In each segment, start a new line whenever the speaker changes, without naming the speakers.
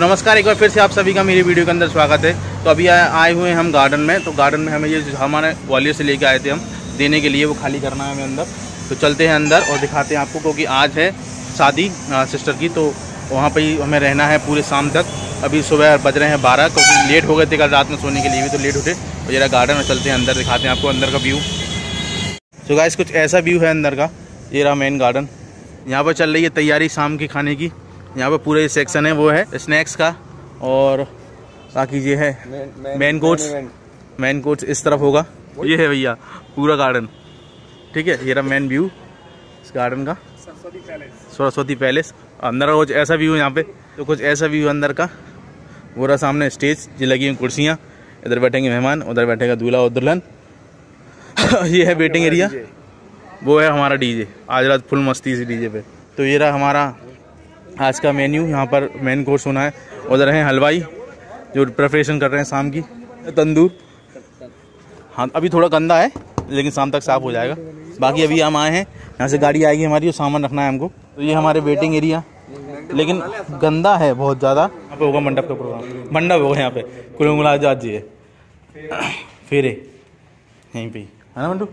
नमस्कार, एक बार फिर से आप सभी का मेरी वीडियो के अंदर स्वागत है। तो अभी आए हुए हैं हम गार्डन में। तो गार्डन में हमें ये हमारे ग्वालियर से लेके आए थे हम देने के लिए, वो खाली करना है हमें अंदर। तो चलते हैं अंदर और दिखाते हैं आपको, क्योंकि आज है शादी सिस्टर की, तो वहाँ पर ही हमें रहना है पूरे शाम तक। अभी सुबह बज रहे हैं 12, क्योंकि लेट हो गए थे कल रात में सोने के लिए भी, तो लेट उठे। और जरा गार्डन में चलते हैं अंदर, दिखाते हैं आपको अंदर का व्यू। तो गाइस कुछ ऐसा व्यू है अंदर का, ये रहा मेन गार्डन। यहाँ पर चल रही है तैयारी शाम के खाने की। यहाँ पर पूरे सेक्शन है वो है स्नैक्स का, और बाकी ये है मेन कोर्स इस तरफ होगा। ये है भैया पूरा गार्डन, ठीक है। ये रहा मेन व्यू इस गार्डन का, सरस्वती पैलेस। अंदर का कुछ ऐसा व्यू है यहाँ पे, तो कुछ ऐसा व्यू अंदर का। वो रहा सामने स्टेज, ये लगी हुई कुर्सियाँ, इधर बैठेंगे मेहमान, उधर बैठेगा दूल्हा और दुल्हन। ये है वेटिंग एरिया, वो है हमारा डीजे। आज रात फुल मस्ती इसी डीजे पे। तो ये रहा हमारा आज का मेन्यू, यहाँ पर मेन कोर्स होना है। उधर हैं हलवाई जो प्रिपरेशन कर रहे हैं शाम की, तंदूर। हाँ अभी थोड़ा गंदा है, लेकिन शाम तक साफ हो जाएगा। बाकी अभी हम आए हैं, यहाँ से गाड़ी आएगी हमारी, और सामान रखना है हमको। तो ये हमारे वेटिंग एरिया, लेकिन गंदा है बहुत ज़्यादा। यहाँ पे होगा मंडप का प्रोग्राम, मंडप होगा यहाँ पे कुलुंगला जात जी है फेरे यहीं पे, है ना मंडू।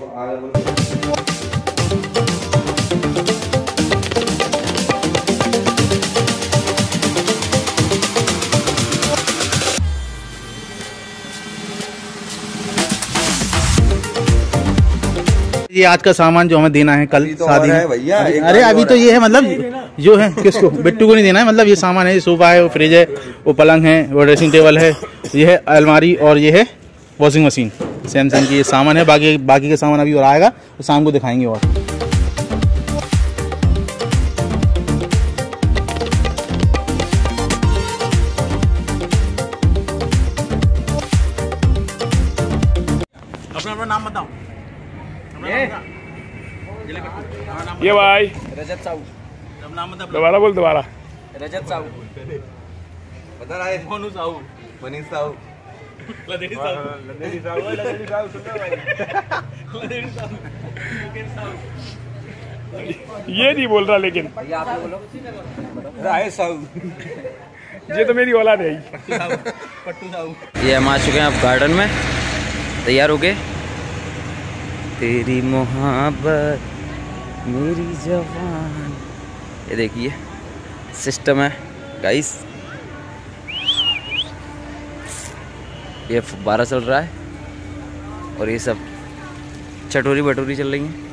ये आज का सामान जो हमें देना है कल तो शादी है भैया। अरे अभी तो ये है, मतलब जो है किसको, बिट्टू को नहीं देना है। मतलब ये सामान है, ये सोफा है, वो फ्रिज है, वो पलंग है, वो ड्रेसिंग टेबल है, ये है अलमारी, और ये है वॉशिंग मशीन सैमसंग की। ये सामान है, बाकी का सामान अभी और आएगा, तो शाम को दिखाएंगे। और अपना नाम बताओ।
ये भाई
रजत साहू, नाम बता।
दोबारा बोल, दोबारा।
रजत साहू बता रहा है, मोनू साहू, मनीष साहू, लदेड़ी साहू, लदेड़ी साहू, लदेड़ी साहू सुन लो भाई, लदेड़ी साहू, मुकेश साहू।
ये नहीं बोल रहा, लेकिन
भैया आप बोलो। राय साहू,
ये तो मेरी औलाद है।
पट्टू साहू। ये हम आ चुके हैं अब गार्डन में, तैयार हो गए। तेरी मोहब्बत मेरी जवान, ये देखिए सिस्टम है गाइस। ये फुब्बारा चल रहा है, और ये सब चटोरी बटोरी चल रही हैं।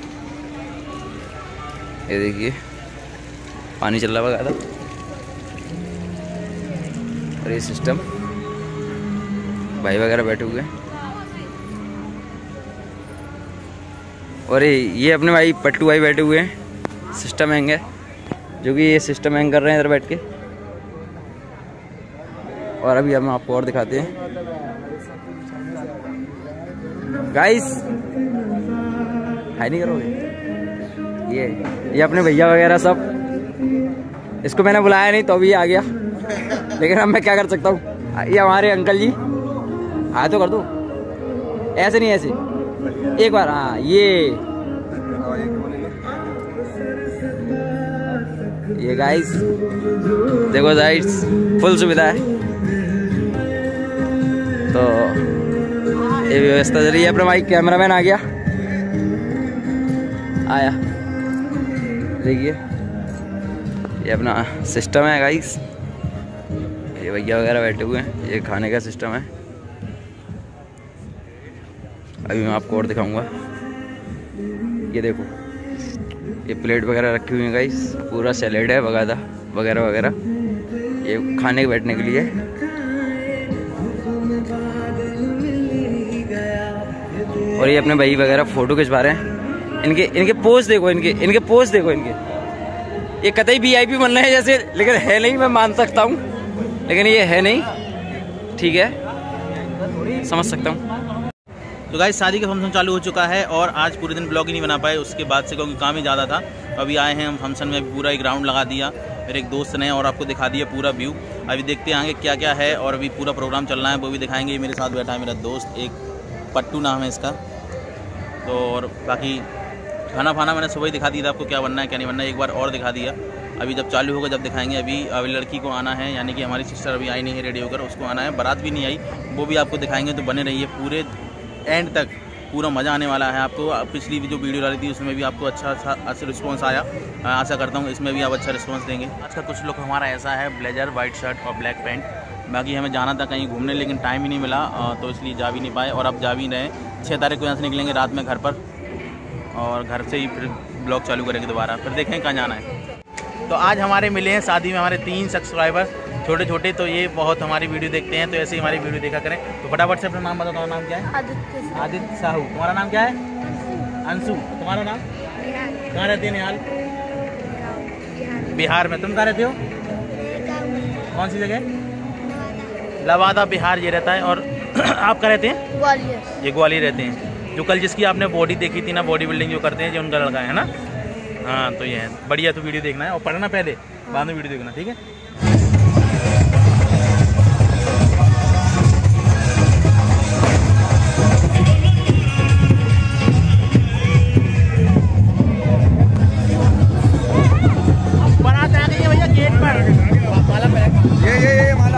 ये देखिए पानी चल रहा है, और ये सिस्टम, भाई वगैरह बैठे हुए हैं। और ये अपने भाई पट्टू भाई बैठे हुए हैं, सिस्टम हैंग है, जो कि ये सिस्टम हैंग कर रहे हैं इधर बैठ के। और अभी हम आपको और दिखाते हैं गाइस। हाई नहीं करोगे? ये अपने भैया वगैरह सब, इसको मैंने बुलाया नहीं तो अभी आ गया, लेकिन अब मैं क्या कर सकता हूँ। ये हमारे अंकल जी, हाय तो कर दो, ऐसे नहीं ऐसे, एक बार। हाँ ये गाइस देखो गाइस, फुल सुविधा है। तो ये व्यवस्था चल रही है। अपना भाई कैमरामैन आ गया, आया, देखिए ये अपना सिस्टम है गाइस। ये भैया वगैरह बैठे हुए हैं, ये खाने का सिस्टम है। अभी मैं आपको और दिखाऊंगा। ये देखो, ये प्लेट वगैरह रखी हुई है गाइस, पूरा सैलेड है वगैरह वगैरह, ये खाने के बैठने के लिए। और ये अपने भाई वगैरह फोटो खिंचवा रहे हैं। इनके पोज देखो, इनके पोज देखो इनके। ये कतई VIP बन रहे हैं जैसे, लेकिन है नहीं। मैं मान सकता हूँ, लेकिन ये है नहीं, ठीक है, समझ सकता हूँ। तो गाइस शादी का फंक्शन चालू हो चुका है, और आज पूरे दिन ब्लॉग ही नहीं बना पाए उसके बाद से, क्योंकि काम ही ज़्यादा था। अभी आए हैं हम फंक्शन में, पूरा एक राउंड लगा दिया मेरे एक दोस्त ने, और आपको दिखा दिया पूरा व्यू। अभी देखते हैं आगे क्या क्या है, और अभी पूरा प्रोग्राम चलना है, वो भी दिखाएंगे। मेरे साथ बैठा है मेरा दोस्त, एक पट्टू नाम है इसका। तो और बाकी खाना मैंने सुबह ही दिखा दिया था आपको, क्या बनना है क्या नहीं बनना है, एक बार और दिखा दिया। अभी जब चालू होगा जब दिखाएंगे। अभी लड़की को आना है, यानी कि हमारी सिस्टर अभी आई नहीं है रेडी होकर, उसको आना है, बारात भी नहीं आई, वो भी आपको दिखाएंगे। तो बने रहिए पूरे एंड तक, पूरा मज़ा आने वाला है आपको। पिछली जो वीडियो डाली थी उसमें भी आपको अच्छा रिस्पॉन्स आया, आशा करता हूँ इसमें भी आप अच्छा रिस्पॉन्स देंगे। आज का कुछ लुक हमारा ऐसा है, ब्लेजर, वाइट शर्ट और ब्लैक पैंट। बाकी हमें जाना था कहीं घूमने, लेकिन टाइम ही नहीं मिला, तो इसलिए जा भी नहीं पाए। और अब जा भी रहे, 6 तारीख को यहाँ से निकलेंगे रात में घर पर, और घर से ही फिर ब्लॉग चालू करेंगे दोबारा, फिर देखें कहाँ जाना है। तो आज हमारे मिले हैं शादी में हमारे 3 सब्सक्राइबर, छोटे छोटे, तो ये बहुत हमारी वीडियो देखते हैं, तो ऐसे ही हमारी वीडियो देखा करें। तो फटाफट से अपना नाम बताओ। तुम्हारा नाम क्या है? आदित्य साहू। तुम्हारा नाम क्या है? अंशु। तुम्हारा नाम? कहाँ रहती है? निहाल। बिहार में। तुम कहाँ रहते हो? कौन सी जगह? लवादा, बिहार ये रहता है। और आप कहाँ रहते हैं? ग्वालियर। ये ग्वालियर रहते हैं। जो कल जिसकी आपने बॉडी देखी थी ना, बॉडी बिल्डिंग जो करते हैं, जो उनका लड़का है ना। हाँ, तो ये है बढ़िया। तो वीडियो देखना है और पढ़ना पहले, बाद में वीडियो देखना, ठीक है? बारात आ गई है भैया गेट पर। माला पे ये माला।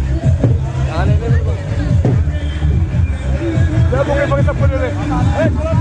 Porque está por